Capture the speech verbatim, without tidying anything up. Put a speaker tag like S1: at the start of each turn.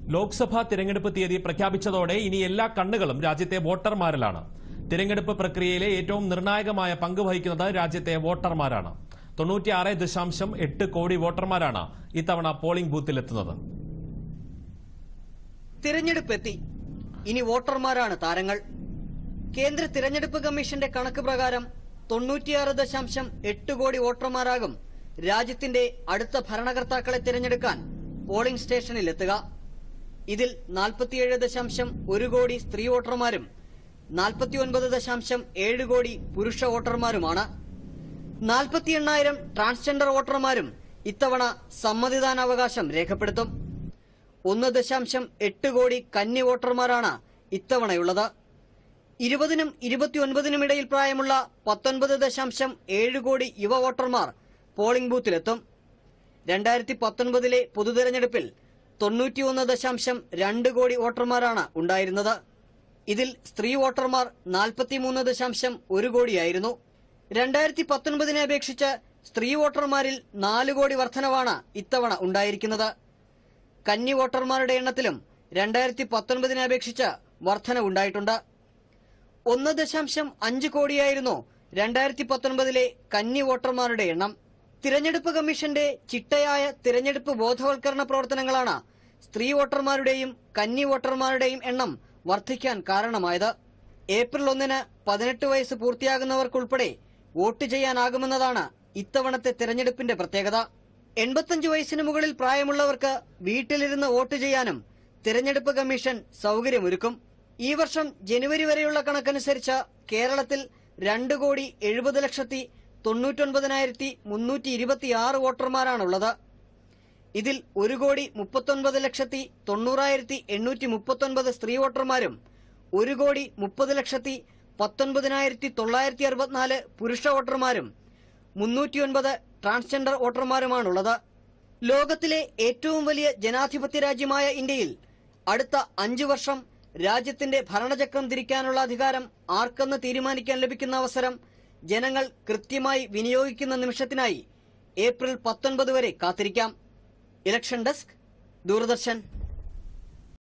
S1: ലോക്സഭാ തിരഞ്ഞെടുപ്പ് തീയതി പ്രഖ്യാപിച്ചതോടെ ഇനി എല്ലാ കണ്ണുകളും രാജ്യത്തെ വോട്ടർമാരിലാണ്. തിരഞ്ഞെടുപ്പ് പ്രക്രിയയിലെ ഏറ്റവും നിർണായകമായ പങ്ക് വഹിക്കുന്നത് രാജ്യത്തെ വോട്ടർമാരാണ്. തൊണ്ണൂറ്റിയാറ് ദശാംശം എട്ട് കോടി വോട്ടർമാരാണ് ഇത്തവണ പോളിംഗ് ബൂത്തിലെത്തുന്നത്.
S2: തിരഞ്ഞെടുപ്പ് എത്തി. ഇനി വോട്ടർമാരാണ് താരങ്ങൾ. കേന്ദ്ര തിരഞ്ഞെടുപ്പ് കമ്മീഷന്റെ കണക്ക് പ്രകാരം തൊണ്ണൂറ്റിയാറ് ദശാംശം എട്ട് കോടി വോട്ടർമാരാകും രാജ്യത്തിന്റെ അടുത്ത ഭരണകർത്താക്കളെ തിരഞ്ഞെടുക്കാൻ പോളിംഗ് സ്റ്റേഷനിലെത്തുക. ഇതിൽ നാൽപ്പത്തിയേഴ് ദശാംശം ഒരു കോടി സ്ത്രീ വോട്ടർമാരും നാൽപ്പത്തിയൊൻപത് ദശാംശം ഏഴ് കോടി പുരുഷ വോട്ടർമാരുമാണ്. നാൽപ്പത്തി എണ്ണായിരം ട്രാൻസ്ജെൻഡർ വോട്ടർമാരും ഇത്തവണ സമ്മതിദാനാവകാശം രേഖപ്പെടുത്തും. ഒന്ന് ദശാംശം എട്ട് കോടി കന്നി വോട്ടർമാരാണ് ഇത്തവണയുള്ളത്. ഇരുപതിനും ഇരുപത്തിയൊൻപതിനും ഇടയിൽ പ്രായമുള്ള പത്തൊൻപത് ദശാംശം ഏഴ് കോടി യുവ വോട്ടർമാർ പോളിംഗ് ബൂത്തിലെത്തും. രണ്ടായിരത്തി പത്തൊൻപതിലെ പൊതുതെരഞ്ഞെടുപ്പിൽ തൊണ്ണൂറ്റിയൊന്ന് ദശാംശം രണ്ട് കോടി വോട്ടർമാരാണ് ഉണ്ടായിരുന്നത്. ഇതിൽ സ്ത്രീ വോട്ടർമാർ നാൽപ്പത്തിമൂന്ന് ദശാംശം ഒരു കോടിയായിരുന്നു. രണ്ടായിരത്തി പത്തൊൻപതിനെ അപേക്ഷിച്ച് സ്ത്രീ വോട്ടർമാരിൽ നാല് കോടി വർധനവാണ് ഇത്തവണ ഉണ്ടായിരിക്കുന്നത്. കന്നി വോട്ടർമാരുടെ എണ്ണത്തിലും രണ്ടായിരത്തി പത്തൊൻപതിനെ അപേക്ഷിച്ച് വർധനവുണ്ടായിട്ടുണ്ട്. ഒന്ന് ദശാംശം അഞ്ച് കോടിയായിരുന്നു രണ്ടായിരത്തി പത്തൊൻപതിലെ കന്നി വോട്ടർമാരുടെ എണ്ണം. തിരഞ്ഞെടുപ്പ് കമ്മീഷന്റെ ചിട്ടയായ തിരഞ്ഞെടുപ്പ് ബോധവൽക്കരണ പ്രവർത്തനങ്ങളാണ് സ്ത്രീ വോട്ടർമാരുടെയും കന്നി വോട്ടർമാരുടെയും എണ്ണം വർദ്ധിക്കാൻ കാരണമായത്. ഏപ്രിൽ ഒന്നിന് പതിനെട്ട് വയസ്സ് പൂർത്തിയാകുന്നവർക്കുൾപ്പെടെ വോട്ട് ചെയ്യാനാകുമെന്നതാണ് ഇത്തവണത്തെ തിരഞ്ഞെടുപ്പിന്റെ പ്രത്യേകത. എൺപത്തിയഞ്ച് വയസ്സിന് മുകളിൽ പ്രായമുള്ളവർക്ക് വീട്ടിലിരുന്ന് വോട്ട് ചെയ്യാനും തിരഞ്ഞെടുപ്പ് കമ്മീഷൻ സൌകര്യമൊരുക്കും. ഈ വർഷം ജനുവരി വരെയുള്ള കണക്കനുസരിച്ച് കേരളത്തിൽ രണ്ട് കോടി എഴുപത് ലക്ഷത്തി തൊണ്ണൂറ്റൊൻപതിനായിരത്തി മുന്നൂറ്റി ഇരുപത്തിയാറ് വോട്ടർമാരാണുള്ളത്. ഇതിൽ ഒരു കോടി മുപ്പത്തൊൻപത് ലക്ഷത്തി തൊണ്ണൂറായിരത്തി എണ്ണൂറ്റി മുപ്പത്തൊൻപത് സ്ത്രീ വോട്ടർമാരും ഒരു കോടി മുപ്പത് ലക്ഷത്തി പത്തൊൻപതിനായിരത്തി തൊള്ളായിരത്തി അറുപത്തിനാല് പുരുഷ വോട്ടർമാരും മുന്നൂറ്റിയൊൻപത് ട്രാൻസ്ജെൻഡർ വോട്ടർമാരുമാണുള്ളത്. ലോകത്തിലെ ഏറ്റവും വലിയ ജനാധിപത്യ രാജ്യമായ ഇന്ത്യയിൽ അടുത്ത അഞ്ചു വർഷം രാജ്യത്തിന്റെ ഭരണചക്രം തിരിക്കാനുള്ള അധികാരം ആർക്കെന്ന് തീരുമാനിക്കാൻ ലഭിക്കുന്ന അവസരം ജനങ്ങൾ കൃത്യമായി വിനിയോഗിക്കുന്ന നിമിഷത്തിനായി ഏപ്രിൽ പത്തൊൻപത് വരെ കാത്തിരിക്കാം. Election desk, Doordarshan.